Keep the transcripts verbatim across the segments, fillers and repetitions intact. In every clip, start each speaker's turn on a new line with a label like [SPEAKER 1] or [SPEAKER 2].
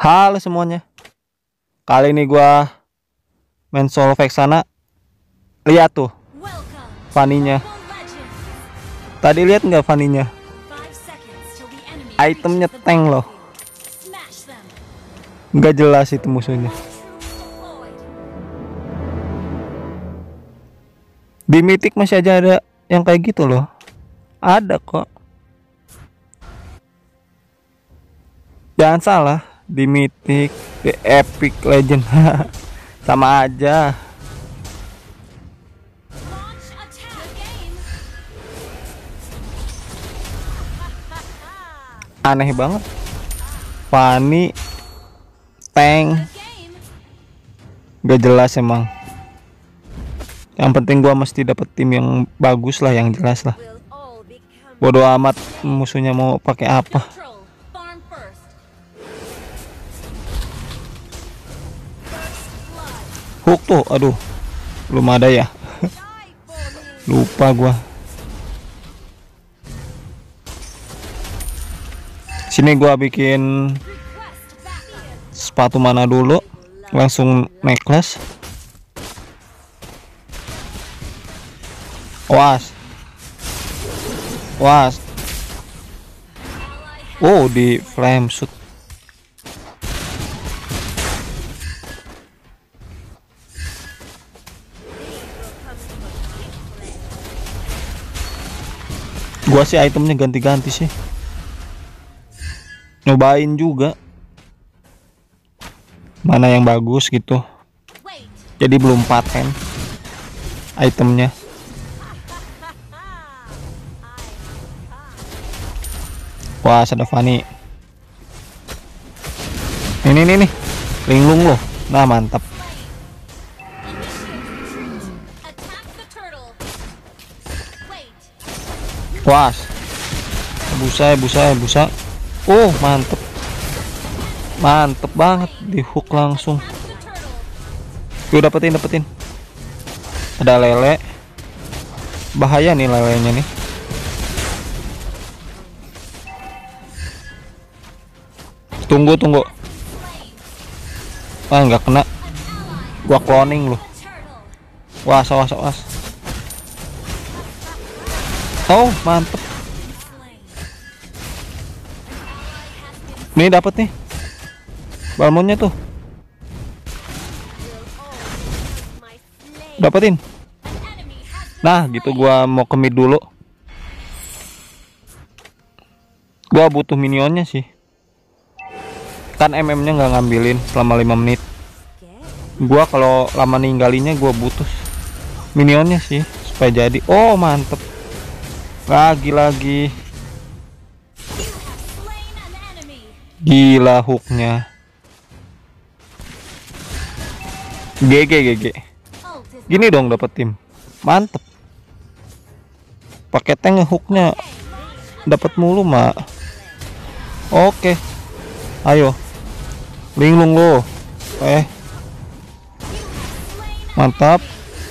[SPEAKER 1] Halo semuanya. Kali ini gua main solo Vexana. Lihat tuh Fanny-nya. Tadi lihat nggak Fanny-nya? Itemnya tank loh. Nggak jelas itu musuhnya. Di Mythic masih aja ada yang kayak gitu loh. Ada kok. Jangan salah, di Mythic, di Epic Legend sama aja. Aneh banget. Fanny tank gak jelas emang. Yang penting gua mesti dapet tim yang bagus lah, yang jelas lah. Bodoh amat musuhnya mau pakai apa. Hook tuh, aduh, belum ada ya. Lupa gua. Sini gua bikin sepatu mana dulu, langsung necklace. Was, was. Oh, di flame shoot. Gua sih itemnya ganti-ganti sih, nyobain juga mana yang bagus gitu, jadi belum paten itemnya. Wah, ada Fanny ini nih nih linglung loh. Nah, mantap. Wah, busa busa busa. Oh, mantep, mantep banget, di hook langsung. Yuk, dapetin dapetin. Ada lele, bahaya nih lelenya nih. Tunggu tunggu. Ah, nggak kena. Gua cloning loh. Was was was. Oh, mantep. Nih dapat nih balmonnya tuh, dapetin. Nah gitu, gua mau ke mid dulu. Gua butuh minionnya sih, kan M M nya nggak ngambilin selama lima menit. Gua kalau lama ninggalinya gua butuh minionnya sih supaya jadi. Oh, mantep. Lagi-lagi gila hooknya. G G G G. Gini dong dapat tim. Mantep. Pakai tank hooknya dapat mulu, Mak. Oke. Ayo. Linglung lo. Eh. Mantap.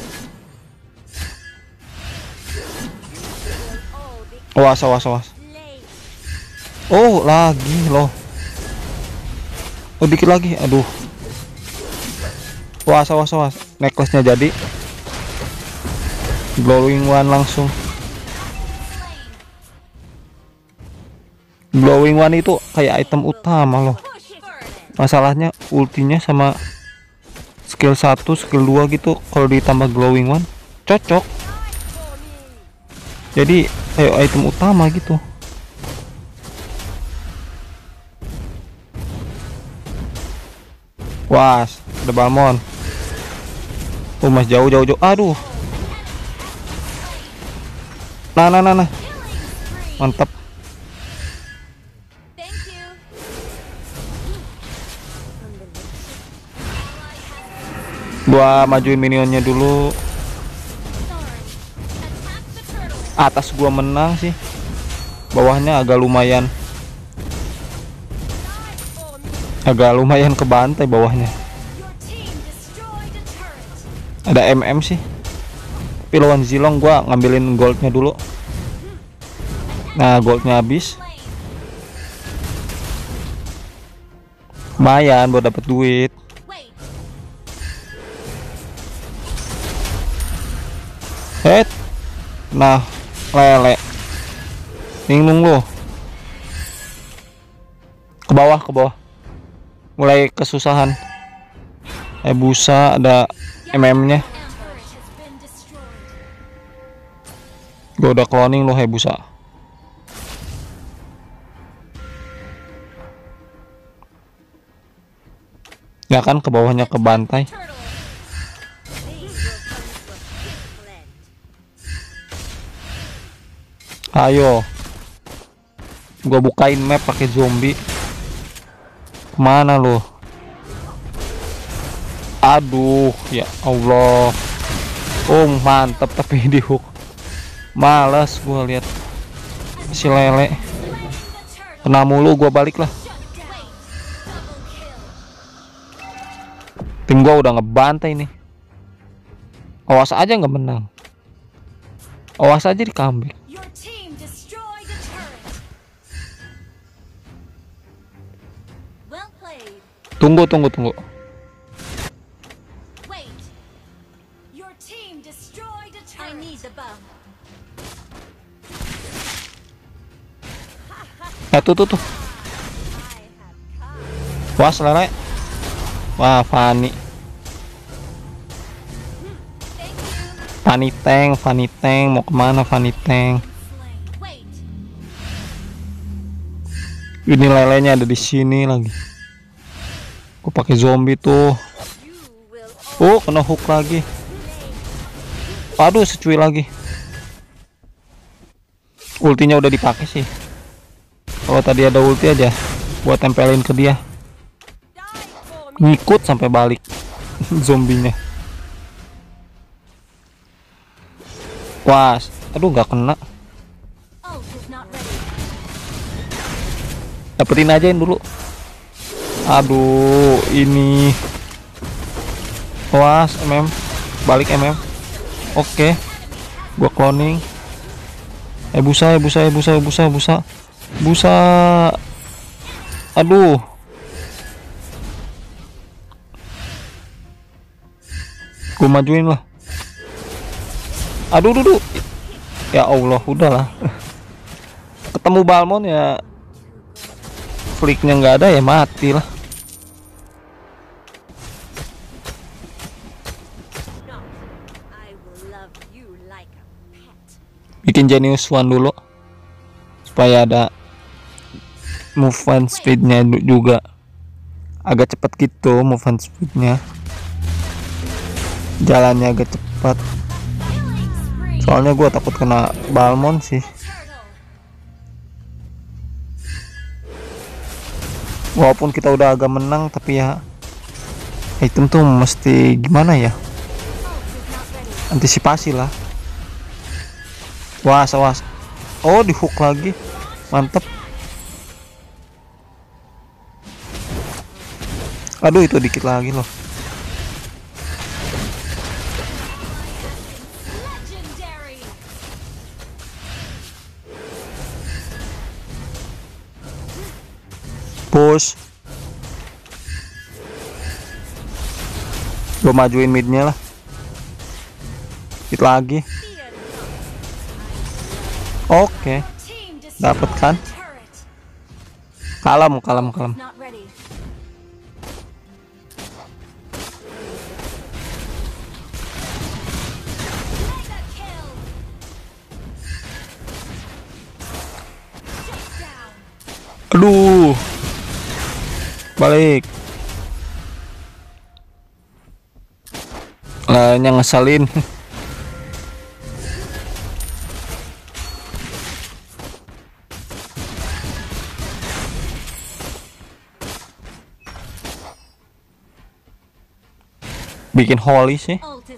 [SPEAKER 1] Was was was. Oh, lagi loh. Oh, dikit lagi. Aduh. Was was was. Necklace-nya jadi. Glowing one langsung. Glowing one itu kayak item utama loh. Masalahnya ultinya sama skill satu, skill dua gitu, kalau ditambah glowing one cocok. Jadi kayak item utama gitu. Wah, ada balmon. Oh, mas jauh jauh jauh. Aduh. Nah nah nah nah. Mantap. Gua majuin minionnya dulu. Atas gua menang sih, bawahnya agak lumayan agak lumayan kebantai bawahnya. Ada M M sih, tapi lawan Zilong gua ngambilin goldnya dulu. Nah, goldnya habis. Lumayan buat dapet duit. Het. Nah, lele. Bingung lu. Ke bawah, ke bawah. Mulai kesusahan. Eh busa ada M M-nya. Gue udah cloning lu Hayabusa. Ya kan ke bawahnya ke bantai. Ayo. Gua bukain map pakai zombie. Kemana lo? Aduh, ya Allah. Oh, mantap tapi di hook. Males gua lihat si lele. Kena mulu, gua balik lah. Tim gua udah ngebantai nih. Awas aja nggak menang. Awas aja di comeback. Tunggu, tunggu, tunggu. Ya tuh tuh tuh. Wah selesai. Wah Fanny. Fanny tank, Fanny tank. Mau kemana Fanny tank? Ini lelenya ada di sini lagi. Aku pakai zombie tuh. Oh kena hook lagi. Aduh secuil lagi. Ultinya udah dipakai sih. Kalau tadi ada ulti aja buat tempelin ke dia. Ngikut sampai balik zombinya. Wah, aduh nggak kena. Dapetin ajain dulu. Aduh, ini. Wah, M M. Balik M M. Oke. Gua cloning. Eh busa, eh busa, eh busa, eh busa, busa. Busa. Aduh. Gue majuin lah. Aduh, duduk. Ya Allah, udahlah. Ketemu Balmon ya. Flicknya nggak ada ya mati lah. Bikin Genius One dulu supaya ada movement speednya juga agak cepat gitu. Movement speednya jalannya agak cepat, soalnya gua takut kena Balmon sih. Walaupun kita udah agak menang tapi ya item tuh mesti gimana ya, antisipasi lah. Was was. Oh di hook lagi, mantep. Aduh itu dikit lagi loh. Push. Lo majuin midnya lah. Dikit lagi. Oke, dapat kan? Kalem, kalem, kalem. Aduh, balik. Lah, yang ngeselin. Bikin holy sih.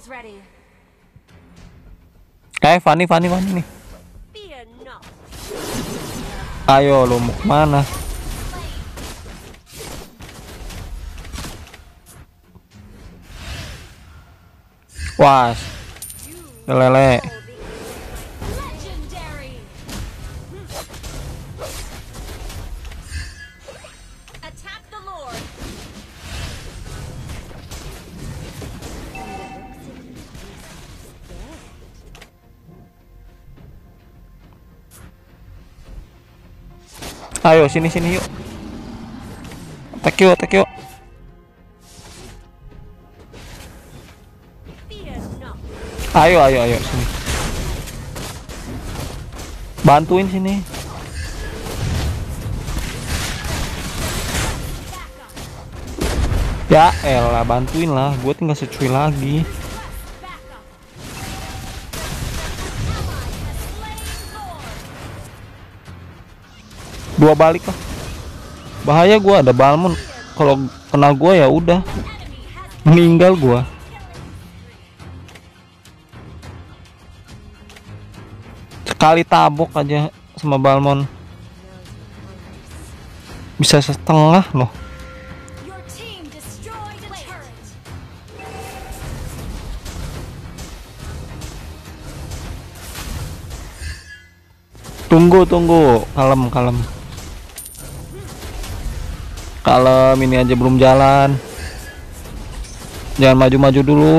[SPEAKER 1] Eh, Fanny, Fanny, Fanny nih. Ayo, lo mau kemana? Was, lele. Ayo sini sini yuk. Attack yuk, attack yuk. Ayo ayo ayo sini. Bantuin sini. Ya elah, bantuin lah. Gue tinggal secuil lagi. Dua balik lah. Bahaya, gua ada Balmon. Kalau kena gua ya udah meninggal gua. Sekali tabok aja sama Balmon bisa setengah loh. Tunggu tunggu, kalem kalem. Kalem, ini aja belum jalan. Jangan maju-maju dulu.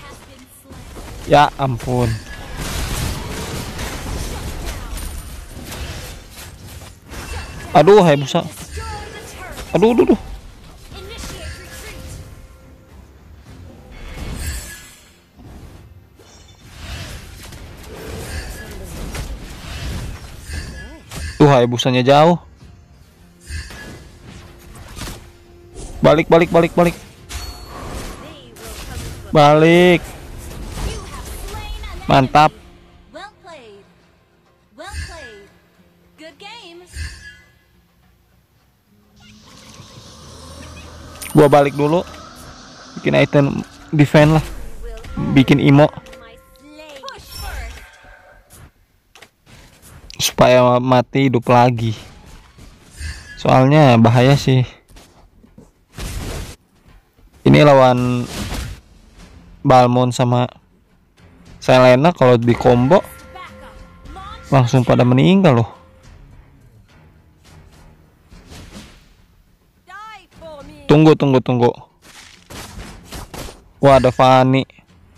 [SPEAKER 1] Ya ampun. Aduh, Hayabusa. Aduh, aduh, aduh. Tuh, Hayabusanya jauh. Balik, balik, balik, balik. Balik. Mantap. Gua balik dulu. Bikin item defense lah. Bikin imo. Supaya mati hidup lagi. Soalnya bahaya sih. Ini lawan Balmon sama Selena, kalau di combo langsung pada meninggal loh. Tunggu tunggu tunggu. Wah, ada Fanny.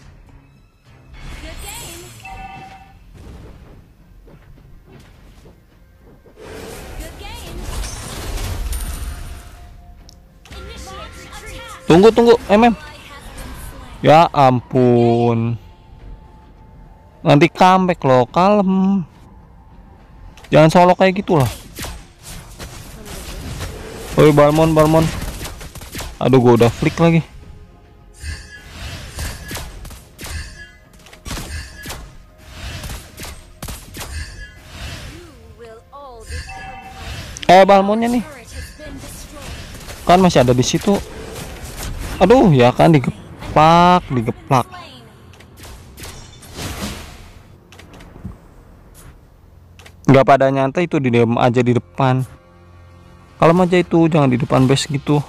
[SPEAKER 1] Tunggu tunggu M M. Ya ampun. Nanti comeback loh, kalem. Jangan solo kayak gitulah. Oi Balmon, Balmon. Aduh, gua udah flick lagi. Eh, Balmonnya nih. Kan masih ada di situ. Aduh, ya kan digepak, digeplak. Nggak pada nyantai itu, di diam aja di depan. Kalau aja itu jangan di depan base gitu.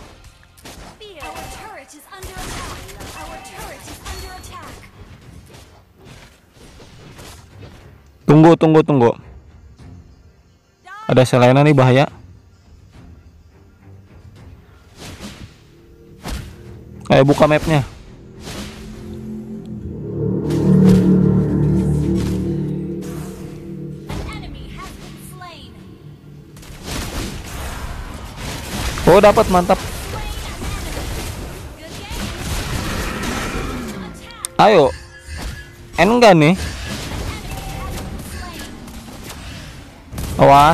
[SPEAKER 1] Tunggu, tunggu, tunggu. Ada Selena nih, bahaya. Ayo buka mapnya. Oh, dapat, mantap. Ayo. Enggak nih. Awas.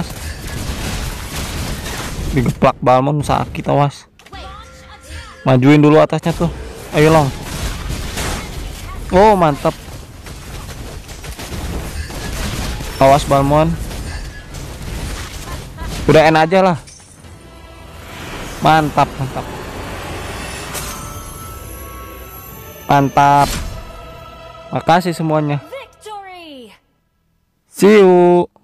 [SPEAKER 1] Digeplak Balmon, sakit, awas. Majuin dulu atasnya tuh. Ayo long. Oh, mantap. Awas Balmon. Udah N aja lah. Mantap, mantap. Mantap. Makasih semuanya. See you.